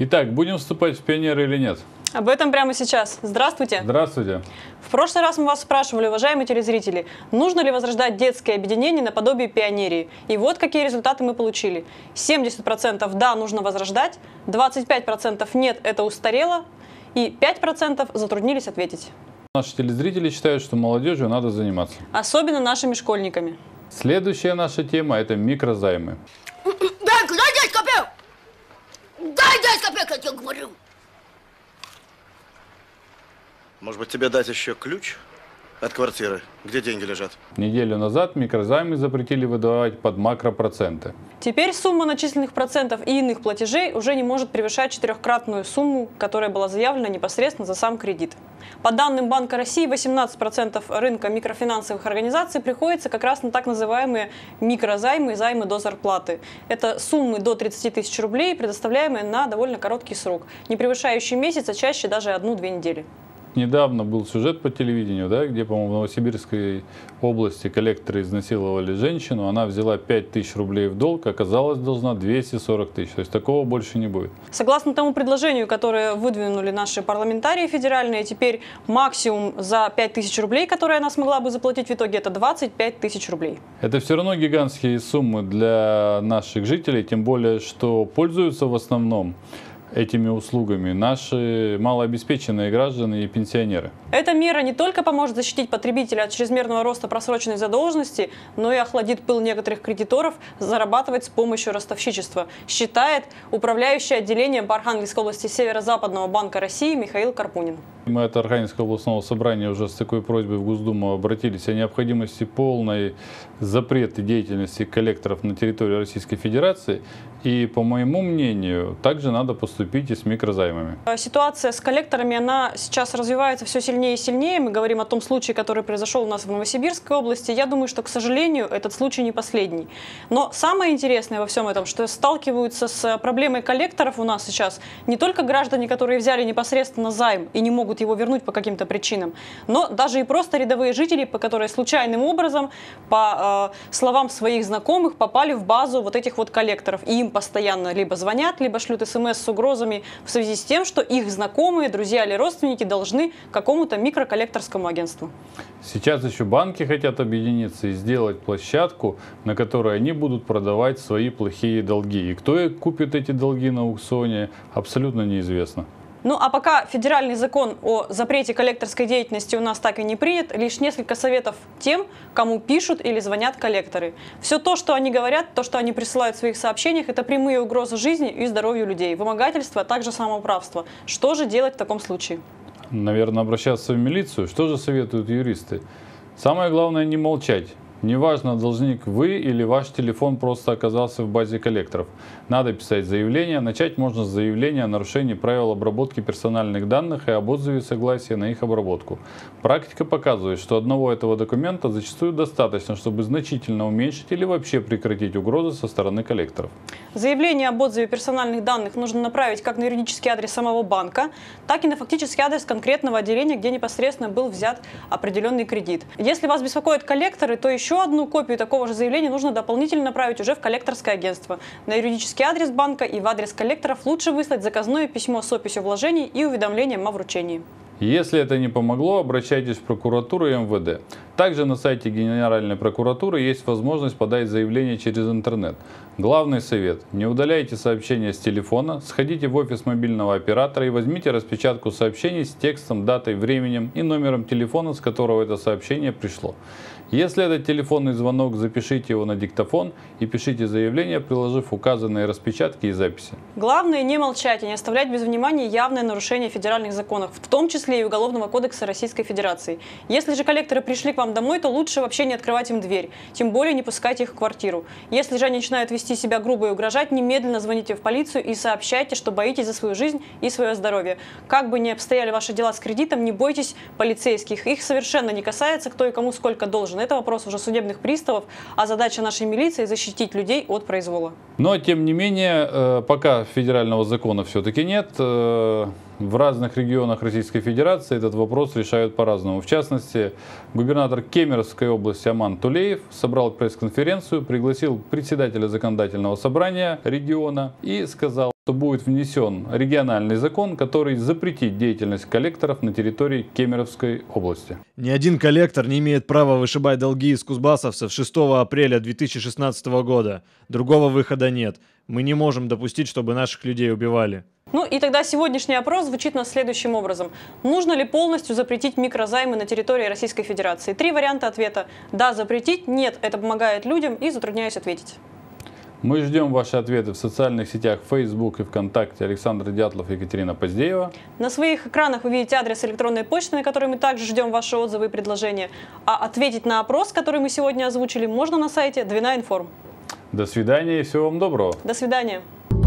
Итак, будем вступать в пионеры или нет? Об этом прямо сейчас. Здравствуйте. Здравствуйте. В прошлый раз мы вас спрашивали, уважаемые телезрители, нужно ли возрождать детские объединения наподобие пионерии. И вот какие результаты мы получили. 70% да, нужно возрождать, 25% нет, это устарело, и 5% затруднились ответить. Наши телезрители считают, что молодежью надо заниматься. Особенно нашими школьниками. Следующая наша тема – это микрозаймы. Дай 10 копеек! Дай 10 копеек, я тебе говорю! Может быть, тебе дать еще ключ от квартиры, где деньги лежат? Неделю назад микрозаймы запретили выдавать под макропроценты. Теперь сумма начисленных процентов и иных платежей уже не может превышать четырехкратную сумму, которая была заявлена непосредственно за сам кредит. По данным Банка России, 18% рынка микрофинансовых организаций приходится как раз на так называемые микрозаймы и займы до зарплаты. Это суммы до 30 тысяч рублей, предоставляемые на довольно короткий срок, не превышающие месяц, а чаще даже 1-2 недели. Недавно был сюжет по телевидению, да, где, по-моему, в Новосибирской области коллекторы изнасиловали женщину. Она взяла 5000 рублей в долг, оказалось, должна 240 тысяч. То есть такого больше не будет. Согласно тому предложению, которое выдвинули наши парламентарии федеральные, теперь максимум за 5000 рублей, которые она смогла бы заплатить в итоге, это 25 тысяч рублей. Это все равно гигантские суммы для наших жителей, тем более, что пользуются в основном этими услугами наши малообеспеченные граждане и пенсионеры. Эта мера не только поможет защитить потребителя от чрезмерного роста просроченной задолженности, но и охладит пыл некоторых кредиторов зарабатывать с помощью ростовщичества, считает управляющий отделением по Архангельской области Северо-Западного банка России Михаил Карпунин. Мы от Архангельского областного собрания уже с такой просьбой в Госдуму обратились о необходимости полной запрета деятельности коллекторов на территории Российской Федерации. И, по моему мнению, также надо поступить и с микрозаймами. Ситуация с коллекторами, она сейчас развивается все сильнее и сильнее. Мы говорим о том случае, который произошел у нас в Новосибирской области. Я думаю, что, к сожалению, этот случай не последний. Но самое интересное во всем этом, что сталкиваются с проблемой коллекторов у нас сейчас не только граждане, которые взяли непосредственно займ и не могут его вернуть по каким-то причинам, но даже и просто рядовые жители, которые случайным образом, по словам своих знакомых, попали в базу вот этих вот коллекторов. И им постоянно либо звонят, либо шлют смс с угрозами в связи с тем, что их знакомые, друзья или родственники должны какому-то микроколлекторскому агентству. Сейчас еще банки хотят объединиться и сделать площадку, на которой они будут продавать свои плохие долги. И кто купит эти долги на аукционе, абсолютно неизвестно. Ну а пока федеральный закон о запрете коллекторской деятельности у нас так и не принят, лишь несколько советов тем, кому пишут или звонят коллекторы. Все то, что они говорят, то, что они присылают в своих сообщениях, это прямые угрозы жизни и здоровью людей, вымогательство, а также самоуправство. Что же делать в таком случае? Наверное, обращаться в милицию. Что же советуют юристы? Самое главное не молчать. Неважно, должник вы или ваш телефон просто оказался в базе коллекторов. Надо писать заявление. Начать можно с заявления о нарушении правил обработки персональных данных и об отзыве согласия на их обработку. Практика показывает, что одного этого документа зачастую достаточно, чтобы значительно уменьшить или вообще прекратить угрозы со стороны коллекторов. Заявление об отзыве персональных данных нужно направить как на юридический адрес самого банка, так и на фактический адрес конкретного отделения, где непосредственно был взят определенный кредит. Если вас беспокоят коллекторы, то еще одну копию такого же заявления нужно дополнительно направить уже в коллекторское агентство. На юридический адрес банка и в адрес коллекторов лучше выслать заказное письмо с описью вложений и уведомлением о вручении. Если это не помогло, обращайтесь в прокуратуру и МВД. Также на сайте Генеральной прокуратуры есть возможность подать заявление через интернет. Главный совет – не удаляйте сообщения с телефона, сходите в офис мобильного оператора и возьмите распечатку сообщений с текстом, датой, временем и номером телефона, с которого это сообщение пришло. Если это телефонный звонок, запишите его на диктофон и пишите заявление, приложив указанные распечатки и записи. Главное не молчать и не оставлять без внимания явное нарушение федеральных законов, в том числе и Уголовного кодекса Российской Федерации. Если же коллекторы пришли к вам домой, то лучше вообще не открывать им дверь, тем более не пускать их в квартиру. Если же они начинают вести себя грубо и угрожать, немедленно звоните в полицию и сообщайте, что боитесь за свою жизнь и свое здоровье. Как бы ни обстояли ваши дела с кредитом, не бойтесь полицейских. Их совершенно не касается, кто и кому сколько должен. Это вопрос уже судебных приставов, а задача нашей милиции – защитить людей от произвола. Но, тем не менее, пока федерального закона все-таки нет, в разных регионах Российской Федерации этот вопрос решают по-разному. В частности, губернатор Кемеровской области Аман Тулеев собрал пресс-конференцию, пригласил председателя законодательного собрания региона и сказал: что будет внесен региональный закон, который запретит деятельность коллекторов на территории Кемеровской области. Ни один коллектор не имеет права вышибать долги из кузбассовцев 6 апреля 2016 года. Другого выхода нет. Мы не можем допустить, чтобы наших людей убивали. Ну и тогда сегодняшний опрос звучит нас следующим образом. Нужно ли полностью запретить микрозаймы на территории Российской Федерации? 3 варианта ответа. Да, запретить. Нет, это помогает людям. И затрудняюсь ответить. Мы ждем ваши ответы в социальных сетях Facebook и ВКонтакте. Александр Дятлов и Екатерина Поздеева. На своих экранах вы видите адрес электронной почты, на который мы также ждем ваши отзывы и предложения. А ответить на опрос, который мы сегодня озвучили, можно на сайте Двина Информ. До свидания и всего вам доброго. До свидания.